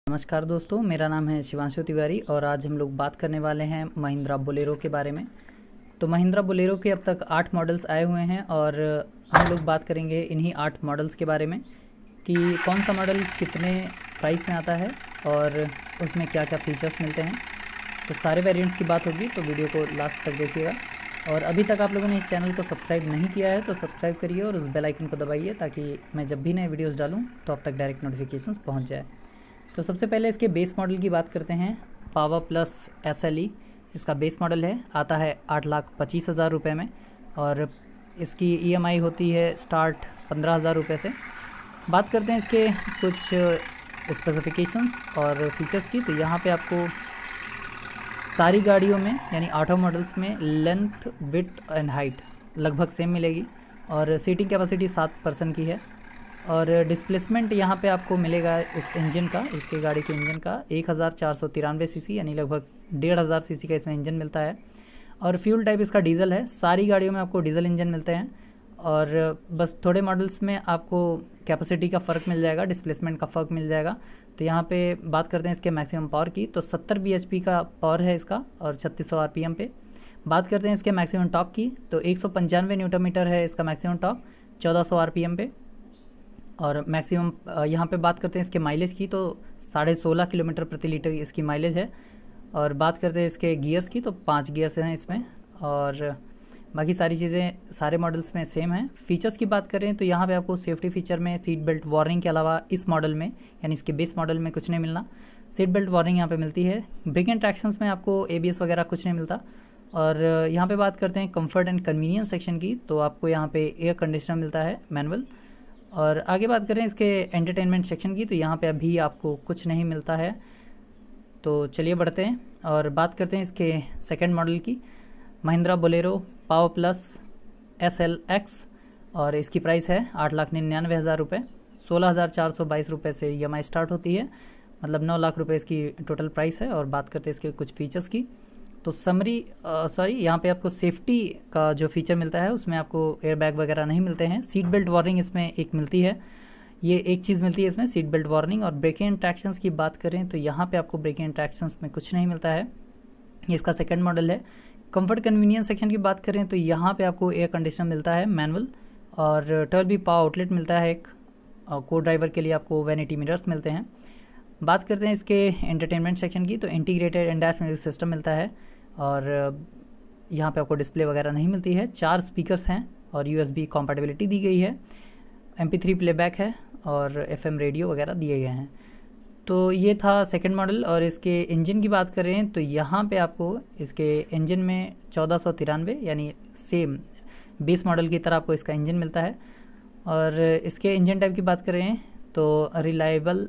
नमस्कार दोस्तों, मेरा नाम है शिवांशु तिवारी और आज हम लोग बात करने वाले हैं महिंद्रा बोलेरो के बारे में। तो महिंद्रा बोलेरो के अब तक 8 मॉडल्स आए हुए हैं और हम लोग बात करेंगे इन्हीं 8 मॉडल्स के बारे में कि कौन सा मॉडल कितने प्राइस में आता है और उसमें क्या क्या फीचर्स मिलते हैं। तो सारे वेरिएंट्स की बात होगी, तो वीडियो को लास्ट तक देखिएगा। और अभी तक आप लोगों ने इस चैनल को सब्सक्राइब नहीं किया है तो सब्सक्राइब करिए और उस बेल आइकन को दबाइए ताकि मैं जब भी नए वीडियोस डालूं तो आप तक डायरेक्ट नोटिफिकेशंस पहुंच जाए। तो सबसे पहले इसके बेस मॉडल की बात करते हैं। पावर प्लस SLE इसका बेस मॉडल है, आता है 8,25,000 रुपये में और इसकी EMI होती है स्टार्ट 15,000 रुपये से। बात करते हैं इसके कुछ स्पेसिफिकेशंस और फीचर्स की। तो यहाँ पे आपको सारी गाड़ियों में यानी 8 मॉडल्स में लेंथ, विड्थ एंड हाइट लगभग सेम मिलेगी और सीटिंग कैपेसिटी 7 पर्सन की है। और डिस्प्लेसमेंट यहाँ पे आपको मिलेगा इस इंजन का, इसके गाड़ी के इंजन का 1493 सीसी यानी लगभग 1,500 सीसी का इसमें इंजन मिलता है। और फ्यूल टाइप इसका डीजल है, सारी गाड़ियों में आपको डीजल इंजन मिलते हैं और बस थोड़े मॉडल्स में आपको कैपेसिटी का फ़र्क मिल जाएगा, डिस्प्लेसमेंट का फ़र्क मिल जाएगा। तो यहाँ पे बात करते हैं इसके मैक्सिमम पावर की, तो 70 bhp का पावर है इसका और 3600 RPM पे। बात करते हैं इसके मैक्सिमम टॉर्क की, तो 195 न्यूटन मीटर है इसका मैक्सिमम टॉर्क 1400 RPM पे। और मैक्सिमम यहाँ पे बात करते हैं इसके माइलेज की, तो 16.5 किलोमीटर प्रति लीटर इसकी माइलेज है। और बात करते हैं इसके गियर्स की, तो 5 गियर्स हैं इसमें और बाकी सारी चीज़ें सारे मॉडल्स में सेम है। फीचर्स की बात करें तो यहाँ पे आपको सेफ्टी फीचर में सीट बेल्ट वार्निंग के अलावा इस मॉडल में यानी इसके बेस मॉडल में कुछ नहीं मिलना। सीट बेल्ट वार्निंग यहाँ पे मिलती है। ब्रेक एंड ट्रैक्शंस में आपको ABS वगैरह कुछ नहीं मिलता। और यहाँ पे बात करते हैं कंफर्ट एंड कन्वीनियंस सेक्शन की, तो आपको यहाँ पे एयर कंडीशनर मिलता है मैनुअल। और आगे बात करें इसके एंटरटेनमेंट सेक्शन की, तो यहाँ पे अभी आपको कुछ नहीं मिलता है। तो चलिए बढ़ते हैं और बात करते हैं इसके सेकंड मॉडल की, Mahindra Bolero power plus SLX और इसकी प्राइस है 8,99,000 रुपये। 16,422 रुपये से EMI स्टार्ट होती है, मतलब 9 लाख रुपये इसकी टोटल प्राइस है। और बात करते हैं इसके कुछ फीचर्स की, तो यहाँ पे आपको सेफ्टी का जो फीचर मिलता है उसमें आपको एयर बैग वगैरह नहीं मिलते हैं। सीट बेल्ट वार्निंग इसमें एक मिलती है, ये एक चीज़ मिलती है इसमें, सीट बेल्ट वार्निंग। और ब्रेक एंड ट्रैक्शंस की बात करें तो यहाँ पे आपको ब्रेक एंड ट्रैक्शंस में कुछ नहीं मिलता है, ये इसका सेकंड मॉडल है। कंफर्ट कन्वीनियंस सेक्शन की बात करें तो यहाँ पे आपको एयर कंडीशनर मिलता है मैनुअल और 12V पावर आउटलेट मिलता है एक, और को ड्राइवर के लिए आपको वैनिटी मिरर्स मिलते हैं। बात करते हैं इसके एंटरटेनमेंट सेक्शन की, तो इंटीग्रेटेड एंडैश म्यूजिक सिस्टम मिलता है और यहाँ पे आपको डिस्प्ले वगैरह नहीं मिलती है। 4 स्पीकर्स हैं और USB कॉम्पैटिबिलिटी दी गई है। MP3 प्लेबैक है और FM रेडियो वगैरह दिए गए हैं। तो ये था सेकंड मॉडल। और इसके इंजन की बात करें तो यहाँ पे आपको इसके इंजन में 1493 यानी सेम बेस मॉडल की तरह आपको इसका इंजन मिलता है। और इसके इंजन टाइप की बात करें तो रिलायबल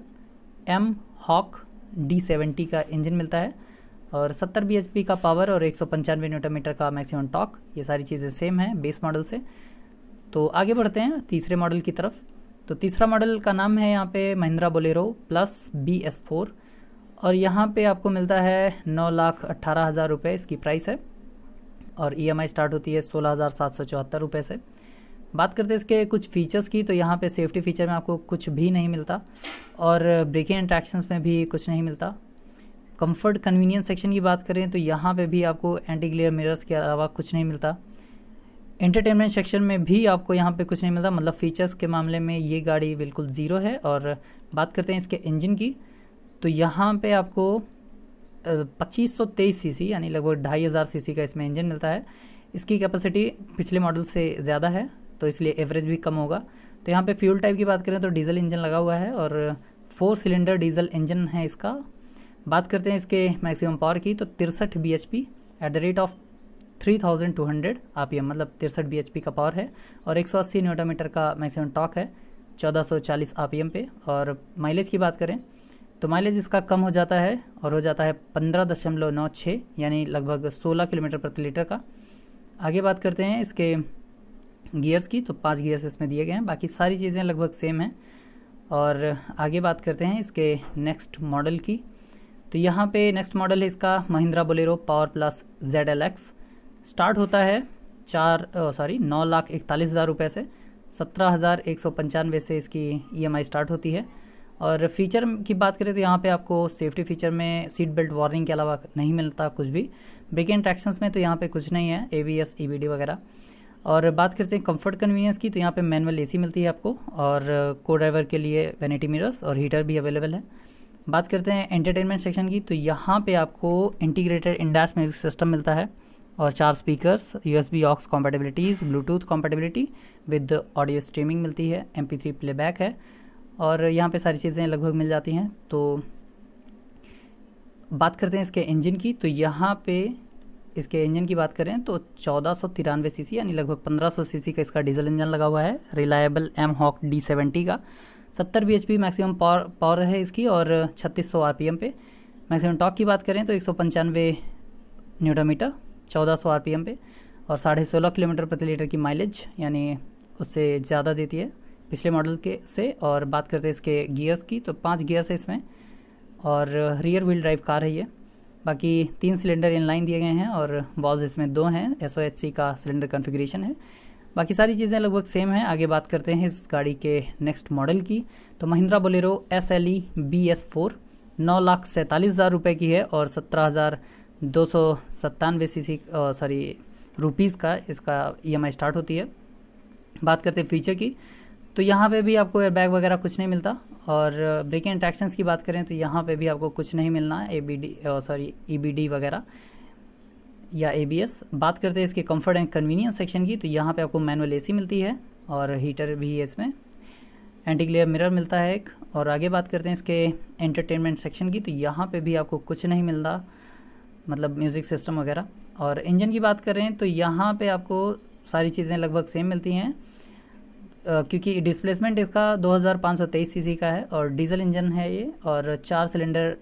M-HOK D70 का इंजन मिलता है और 70 bhp का पावर और 195 न्यूटन मीटर का मैक्सिमम टॉर्क, ये सारी चीज़ें सेम है बेस मॉडल से। तो आगे बढ़ते हैं तीसरे मॉडल की तरफ। तो तीसरा मॉडल का नाम है यहाँ पे महिंद्रा बोलेरो प्लस BS4 और यहाँ पे आपको मिलता है 9,18,000 रुपये इसकी प्राइस है और EMI स्टार्ट होती है 16,774 रुपये से। बात करते हैं इसके कुछ फीचर्स की, तो यहाँ पे सेफ्टी फीचर में आपको कुछ भी नहीं मिलता और ब्रेकिंग एंड ट्रैक्शंस में भी कुछ नहीं मिलता। कंफर्ट कन्वीनियंस सेक्शन की बात करें तो यहाँ पे भी आपको एंटी ग्लेयर मिरर्स के अलावा कुछ नहीं मिलता। एंटरटेनमेंट सेक्शन में भी आपको यहाँ पे कुछ नहीं मिलता, मतलब फीचर्स के मामले में ये गाड़ी बिल्कुल ज़ीरो है। और बात करते हैं इसके इंजन की, तो यहाँ पे आपको 2523 सीसी यानी लगभग 2,500 सीसी का इसमें इंजन मिलता है। इसकी कैपेसिटी पिछले मॉडल से ज़्यादा है तो इसलिए एवरेज भी कम होगा। तो यहाँ पे फ्यूल टाइप की बात करें तो डीजल इंजन लगा हुआ है और 4 सिलेंडर डीजल इंजन है इसका। बात करते हैं इसके मैक्सिमम पावर की, तो 63 bhp at the rate of 3,200 RPM, मतलब 63 bhp का पावर है और 180 न्यूटन मीटर का मैक्सिमम टॉर्क है 1440 RPM पे। और माइलेज की बात करें तो माइलेज इसका कम हो जाता है और हो जाता है 15.96 यानी लगभग 16 किलोमीटर प्रति लीटर का। आगे बात करते हैं इसके गियर्स की, तो 5 गियर्स इसमें दिए गए हैं, बाकी सारी चीज़ें लगभग सेम हैं। और आगे बात करते हैं इसके नेक्स्ट मॉडल की, तो यहाँ पे नेक्स्ट मॉडल है इसका Mahindra Bolero power plus ZLX। Start होता है 9,41,000 रुपये से, 17,195 से इसकी EMI स्टार्ट होती है और फीचर की बात करें तो यहाँ पे आपको सेफ्टी फीचर में सीट बेल्ट वार्निंग के अलावा नहीं मिलता कुछ भी। ब्रेक एंड ट्रैक्शंस में तो यहाँ पे कुछ नहीं है, ABS EBD वगैरह। और बात करते हैं कंफर्ट कन्वीनियंस की, तो यहाँ पे मैनुअल AC मिलती है आपको, और को ड्राइवर के लिए वैनिटी मिरर्स और हीटर भी अवेलेबल है। बात करते हैं एंटरटेनमेंट सेक्शन की, तो यहाँ पे आपको इंटीग्रेटेड इन-डैश म्यूजिक सिस्टम मिलता है और 4 speakers, USB aux compatibilities, Bluetooth compatibility with audio streaming मिलती है, MP3 प्लेबैक है, और यहाँ पे सारी चीज़ें लगभग मिल जाती हैं। तो बात करते हैं इसके इंजन की, तो यहाँ पे इसके इंजन की बात करें तो 1493 सीसी यानी लगभग 1500 सीसी का इसका डीजल इंजन लगा हुआ है, रिलायबल M-HOK D70 का। 70 bhp मैक्सिमम पावर है इसकी, और 3600 RPM पे। मैक्सिमम टॉर्क की बात करें तो 195 न्यूटन मीटर 1400 RPM पे, और 16.5 किलोमीटर प्रति लीटर की माइलेज, यानी उससे ज़्यादा देती है पिछले मॉडल के से। और बात करते हैं इसके गियर्स की, तो 5 गियर्स है इसमें, और रियर व्हील ड्राइव कार है ये। बाकी 3 सिलेंडर इनलाइन दिए गए हैं, और बॉल्स इसमें 2 हैं, SOHC का सिलेंडर कॉन्फ़िगरेशन है। बाकी सारी चीज़ें लगभग सेम हैं। आगे बात करते हैं इस गाड़ी के नेक्स्ट मॉडल की, तो महिंद्रा बोलेरो SLE BS4 9,47,000 रुपये की है, और 17,297 सीसी रुपीज़ का इसका EMI स्टार्ट होती है। बात करते हैं फीचर की, तो यहाँ पे भी आपको एयरबैग वगैरह कुछ नहीं मिलता, और ब्रेक एंड ट्रैक्शंस की बात करें तो यहाँ पे भी आपको कुछ नहीं मिलना, EBD वगैरह या ABS। बात करते हैं इसके कंफर्ट एंड कन्वीनियंस सेक्शन की, तो यहाँ पे आपको मैनुअल AC मिलती है, और हीटर भी है इसमें, एंटी ग्लेयर मिरर मिलता है एक। और आगे बात करते हैं इसके एंटरटेनमेंट सेक्शन की, तो यहाँ पे भी आपको कुछ नहीं मिलता, मतलब म्यूज़िक सिस्टम वगैरह। और इंजन की बात करें तो यहाँ पे आपको सारी चीज़ें लगभग सेम मिलती हैं, क्योंकि डिस्प्लेसमेंट इसका 2523 सीसी का है, और डीजल इंजन है ये, और 4 सिलेंडर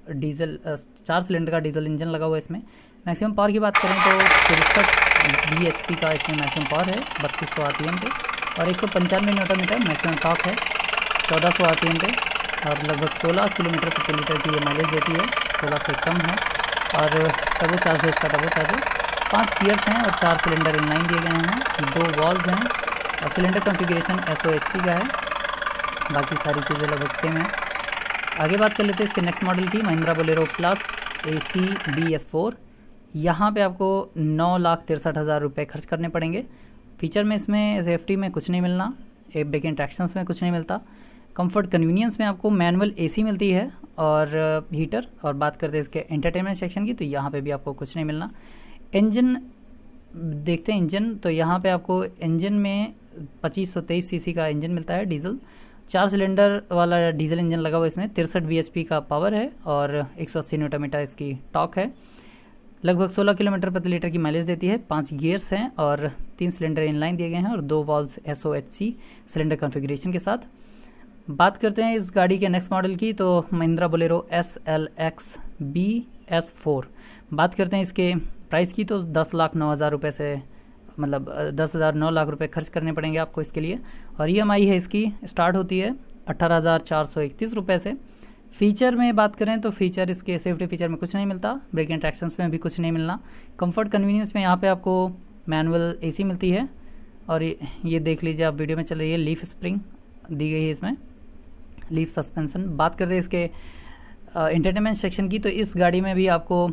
का डीजल इंजन लगा हुआ है इसमें। मैक्सिमम पावर की बात करें तो 63 bhp का इसमें मैक्सिमम पावर है 3200 RPM पे, और 195 न्यूटन मीटर मैक्सिमम टॉर्क है 1400 RPM पे, और लगभग 16 किलोमीटर प्रति लीटर की ये माइलेज देती है, 16 से कम है। और टर्बो चार्ज है इसका, टर्बो चार्ज 5 गियर्स हैं, और 4 सिलेंडर इनलाइन दिए गए हैं, 2 वॉल्व हैं, और सिलेंडर कॉन्फ़िगरेशन SOHC का है। बाकी सारी चीज़ें लगभग सेम है। आगे बात कर लेते हैं इसके नेक्स्ट मॉडल की, Mahindra Bolero plus AC BS4। यहाँ पे आपको 9,63,000 रुपये खर्च करने पड़ेंगे। फीचर में इसमें सेफ्टी में कुछ नहीं मिलना, ब्रेक एंड ट्रैक्शंस में कुछ नहीं मिलता। कंफर्ट कन्वीनियंस में आपको मैनुअल AC मिलती है, और हीटर। और बात करते हैं इसके एंटरटेनमेंट सेक्शन की, तो यहाँ पे भी आपको कुछ नहीं मिलना। इंजन देखते हैं इंजन, तो यहाँ पे आपको इंजन में 2523 सीसी का इंजन मिलता है डीजल, 4 सिलेंडर वाला डीजल इंजन लगा हुआ इसमें, 63 bhp का पावर है, और 180 न्यूटन मीटर इसकी टॉर्क है, लगभग 16 किलोमीटर प्रति लीटर की माइलेज देती है। 5 गियर्स हैं, और 3 सिलेंडर इनलाइन दिए गए हैं, और 2 वॉल्व्स SOHC सिलेंडर कॉन्फ़िगरेशन के साथ। बात करते हैं इस गाड़ी के नेक्स्ट मॉडल की, तो महिंद्रा बोलेरो SLX BS4। बात करते हैं इसके प्राइस की, तो 10,09,000 रुपये से, मतलब 10,09 लाख रुपए खर्च करने पड़ेंगे आपको इसके लिए। और EMI है इसकी स्टार्ट होती है 18,431 रुपये से। फ़ीचर में बात करें तो फीचर इसके सेफ्टी फीचर में कुछ नहीं मिलता, ब्रेक एंड ट्रैक्शंस में भी कुछ नहीं मिलना। कंफर्ट कन्वीनियंस में यहाँ पे आपको मैनुअल AC मिलती है, और ये देख लीजिए आप, वीडियो में चल रही है, लीफ स्प्रिंग दी गई है इसमें, लीफ सस्पेंशन। बात करते हैं इसके एंटरटेनमेंट सेक्शन की, तो इस गाड़ी में भी आपको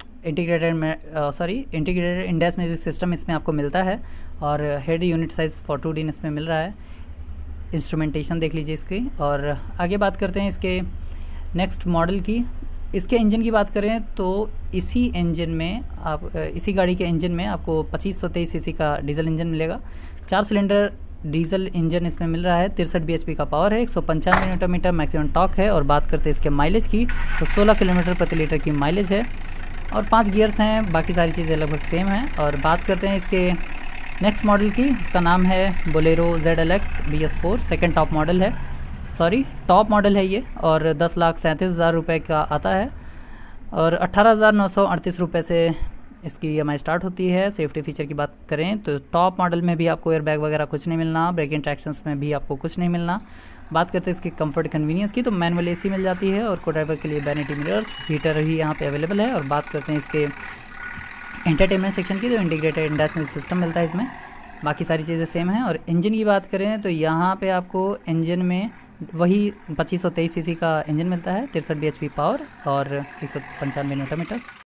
इंटीग्रेटेड इन-डैश म्यूजिक सिस्टम इसमें आपको मिलता है, और हेड यूनिट साइज 42 इसमें मिल रहा है। इंस्ट्रूमेंटेशन देख लीजिए इसकी। और आगे बात करते हैं इसके नेक्स्ट मॉडल की। इसके इंजन की बात करें तो इसी गाड़ी के इंजन में आपको 2523 सीसी का डीजल इंजन मिलेगा, 4 सिलेंडर डीजल इंजन इसमें मिल रहा है, 63 bhp का पावर है, 195 न्यूटन मीटर मैक्सिमम टॉर्क है। और बात करते हैं इसके माइलेज की, तो 16 किलोमीटर प्रति लीटर की माइलेज है, और 5 गियर्स हैं। बाकी सारी चीज़ें लगभग सेम हैं। और बात करते हैं इसके नेक्स्ट मॉडल की, इसका नाम है Bolero ZLX BS4, second top model है, टॉप मॉडल है ये, और 10,37,000 रुपये का आता है, और 18,938 रुपये से इसकी EMI स्टार्ट होती है। सेफ्टी फीचर की बात करें तो टॉप मॉडल में भी आपको एयरबैग वगैरह कुछ नहीं मिलना, ब्रेक एंड ट्रैक्शंस में भी आपको कुछ नहीं मिलना। बात करते हैं इसकी कंफर्ट कन्वीनियंस की, तो मैनुअल AC मिल जाती है, और को ड्राइवर के लिए वैनिटी मिरर्स, हीटर भी यहाँ पे अवेलेबल है। और बात करते हैं इसके एंटरटेनमेंट सेक्शन की, तो इंटीग्रेटेड इन-डैश म्यूजिक सिस्टम मिलता है इसमें। बाकी सारी चीज़ें सेम हैं। और इंजन की बात करें तो यहाँ पे आपको इंजन में वही 2523 सीसी का इंजन मिलता है, 63 bhp पावर और 195 न्यूटन मीटर।